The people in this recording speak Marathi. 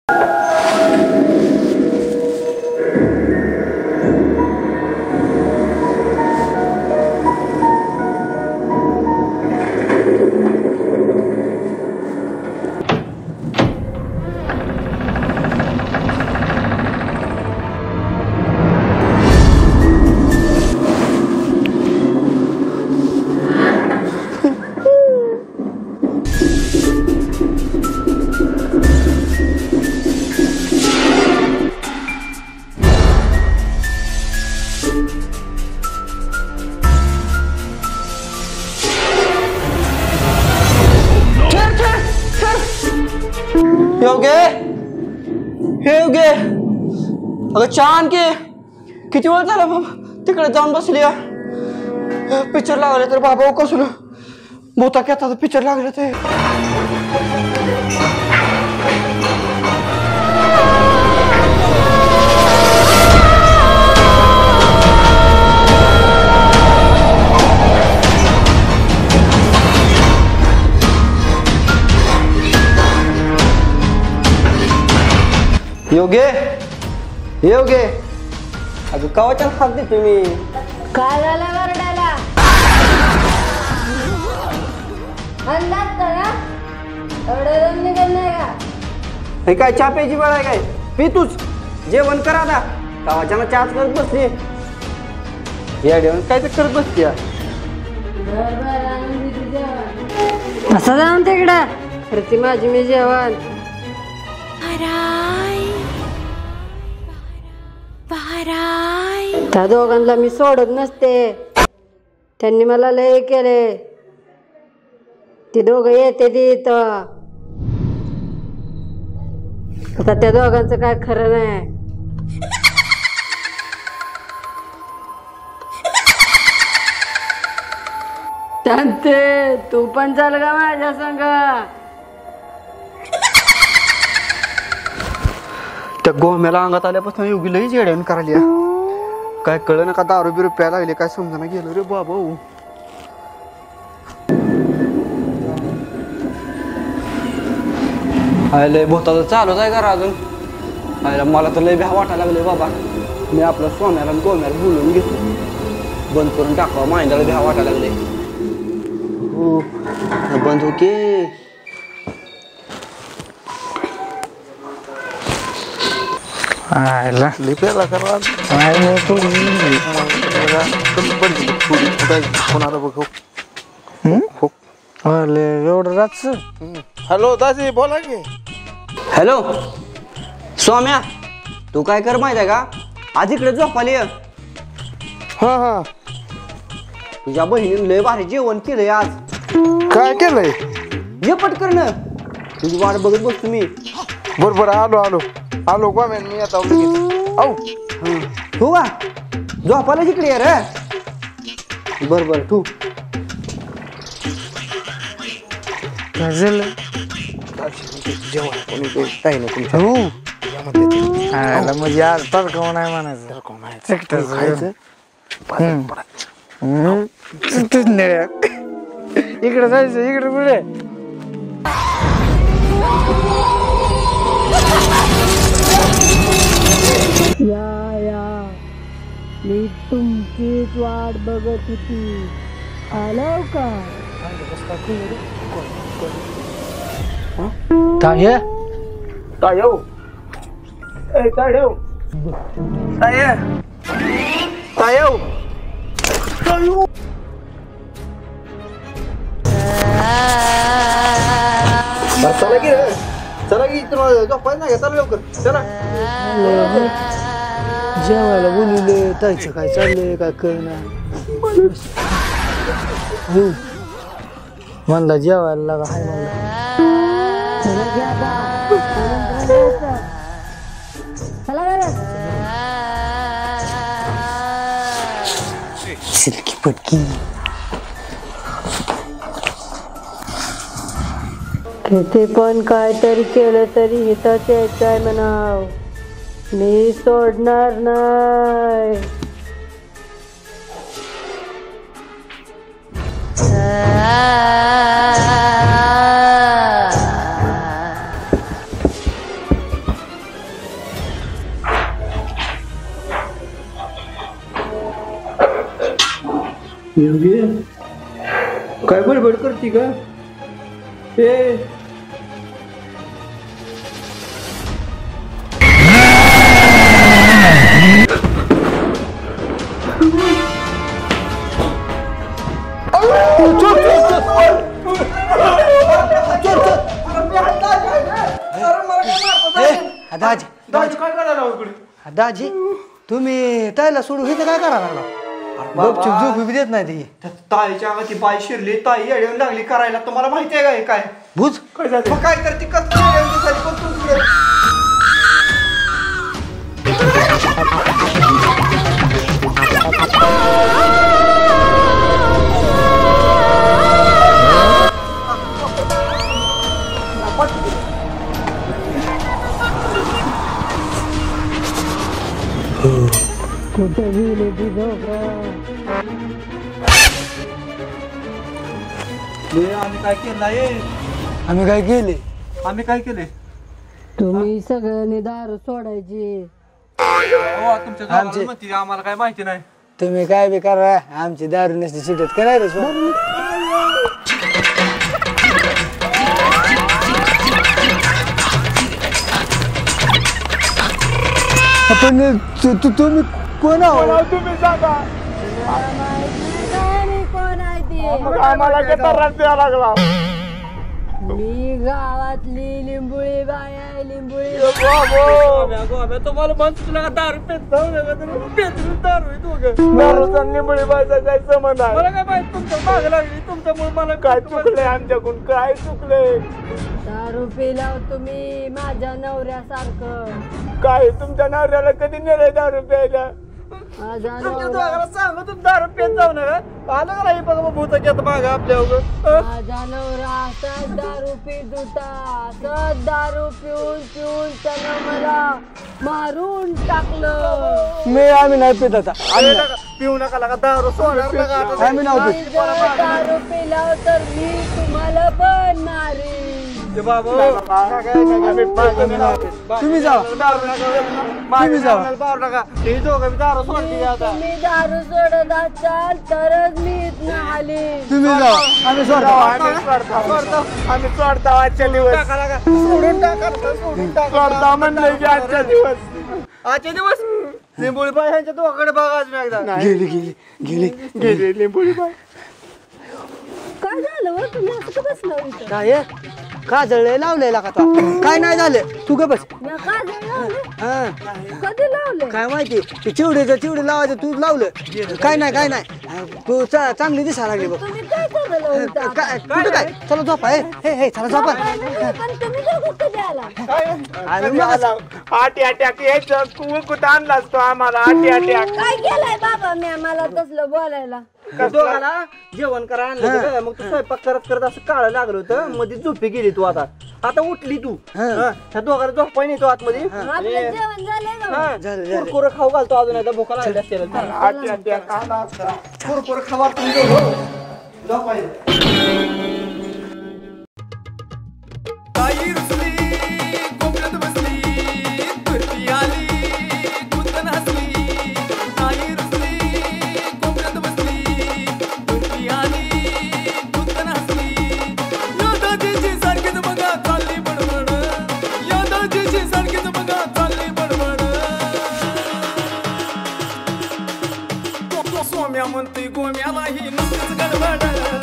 योगे अगं छान की किती वेळ झाला बाबा तिकडे जाऊन बसली पिक्चर लागले तर बाबा कसलं भूता घेतात पिक्चर लागले ते योगे योगे अगं कवाच्या हात देते मी काय झालं वरडायला अंदाज करा एवढं निघत नाही का हे काय चहा प्यायची वेळ आहे काय पी तूच जेवण करा ना कवाच्यानं चहाच करत बसली या जेवण काय तर करत बसती असं जाऊन तिकडं खरची माझी मी जेवण त्या दोघांना मी सोडत नसते त्यांनी मला लय केले ती दोघं येते इथं आता त्या दोघांचं काय खरं नाही शांते तू पण चाल का माझ्या संग त्या गोम्याला अंगात आल्यापासून योगी लई जेवण करायला काय कळलं ना का दारू बिरू प्यायला लागले काय समजा गेलो रे बाबा लय भोता चालूच आहे का अजून मला तर लय भ्या वाटायला लागले बाबा मी आपलं सोन्याला आणि गोम्याला बोलून घेतो बंद करून टाकावं माहिंदाला भ्या वाटायला लागले हो बंद हो की लिपेला करा कोणाला बघ एवढं रातच हॅलो दाजी बोला की हॅलो स्वाम्या तू काय कर माहिती आहे का आज इकडे झोपाली हा हा तुझ्या बहिणीने लय भारी जेवण केलंय आज काय केलंय ये पटकन तुझी वाट बघत बघ तुम्ही बरोबर आलो आलो आलो का मी आता औ तू का झोपायला इकडे ये रे बर बर तू काय झालं जेवण कोणी काही नाही तुमच्या म्हणजे आज तडकाव नाही म्हणायचं खायचं इकडे जायचं इकडे पुढे या मी तुमचीच वाट बघत होती आलो का ताये तायव ए तायव ताये तायव तायव चला की चला की तुम्हाला झोपायचं नाही चला लवकर चला जेवायला बोलले ताईचं काय चाललंय काय कळणार म्हणला जेवायला लागा हाय सिल्की पटकी किती पण काहीतरी केलं तरी हिताच यायचं आहे म्हणाव मी सोडणार नाही योगी काय बडबड करती का ए दाजी काय करायला इकडे दाजी तुम्ही ताईला सोडून इथं काय करायला लागला गपचूप झोप बी देत नाही ती ताईच्या अंगात ती बाई शिरली ताई येऊन लागली करायला तुम्हाला माहिती आहे का हे काय भूज काय झालं मग काय करते कसं येऊन दिसायची पण तू तिकडे कुठे गेले ती झोपा आम्ही काय केलंय आम्ही काय केले आम्ही काय केले तुम्ही सगळ्यांनी दारू सोडायची तुमच्या आमचे- म्हणते आम्हाला काय माहिती नाही तुम्ही काय बी करा आमची दारू नसते सुटत काय रे सोड पण तुम्ही कोण आहो तुम्ही सांगा मी कोण आहे ती आम्हाला काय त्रास द्यावा लागला मी गावातली लिंबुळी बाय आहे लिंबुळी तुम्हाला म्हणतो तुला दारू दारू निंबळी बायचा काय संबंध आहे मला काय माहित तुमच्या माग लागली तुमच्यामुळे मला काय चुकलंय आमच्याकडून काय चुकलंय दारू पिलाव तुम्ही माझ्या नवऱ्यासारखं काय तुमच्या नवऱ्याला कधी नेलंय दारू प्यायला माझ्या तुमच्या नवऱ्या दोघाला सांगू तुम्ही दारू पेत जाऊ नका आलं का नाही बघा भूत घेत माग आपल्या माझा नवरा असाच दारू पित होता असंच दारू पिऊन पिऊन त्यानं मला मारून टाकलं आम्ही नाही पित आता पिऊ नका लागा दारू सोडा आम्ही नव्हतो मी जर दारू पिलाव तर मी तुम्हाला पण मारीन तुम्ही जा तुम्ही जा तुम्ही दारू सोडत असाल तरच मी इथनं आली तुम्ही जा आम्ही सोडतो आम्ही सोडता आजच्या दिवस सोडून टाका म्हणलं की आजच्या दिवस लिंबोळी बाई ह्यांच्या दोघाकडे बघा आज मी एकदा गेली गेली गेली गेली लिंबोळी बाई काय झालं व तुम्ही असं का बसला इथं काय काजळ लावलेला का तो काय नाही झालं तू ग बस मी काजळ लावले हा कधी लावले काय माहिती ते चिवडी लावायचं तू लावलं काय नाही तू चांगली दिसायला लागली बघ तुम्ही काय करायला होता कुठं काय चला झोपा हे चला झोपा पण तुम्ही दोघं कधी आला आम्ही आला आटी अटॅक यायचं कुठं आणला असतो आम्हाला आटी अटॅक काय केलंय बाबा मी मला तसलं बोलायला दोघाला जेवण करा आणलं मग तू स्वयंपाक करत करत असं काळं लागलं होतं मध्ये झोपी गेली तू आता उठली तू त्या दोघाला झोपाय नाही तू आतमध्ये आपलं जेवण झालंय का झालं. कुरकुरं खाऊ घालतो अजून एकदा भोका लागली असेल आटी अटॅक आला असता कुरकुर खावा तुम्ही दोघं. झोपायला. आई रुसली कोपऱ्यात बसली तुरती आली कुंदन हसली आई रुसली कोपऱ्यात बसली तुरती आली कुंदन हसली यादाजीची सारखीच बघा चालली बडबड यादाजीची सारखीच बघा चालली बडबड तो सोम्या म्हणतोय गोम्यालाही नुसतीच गडबड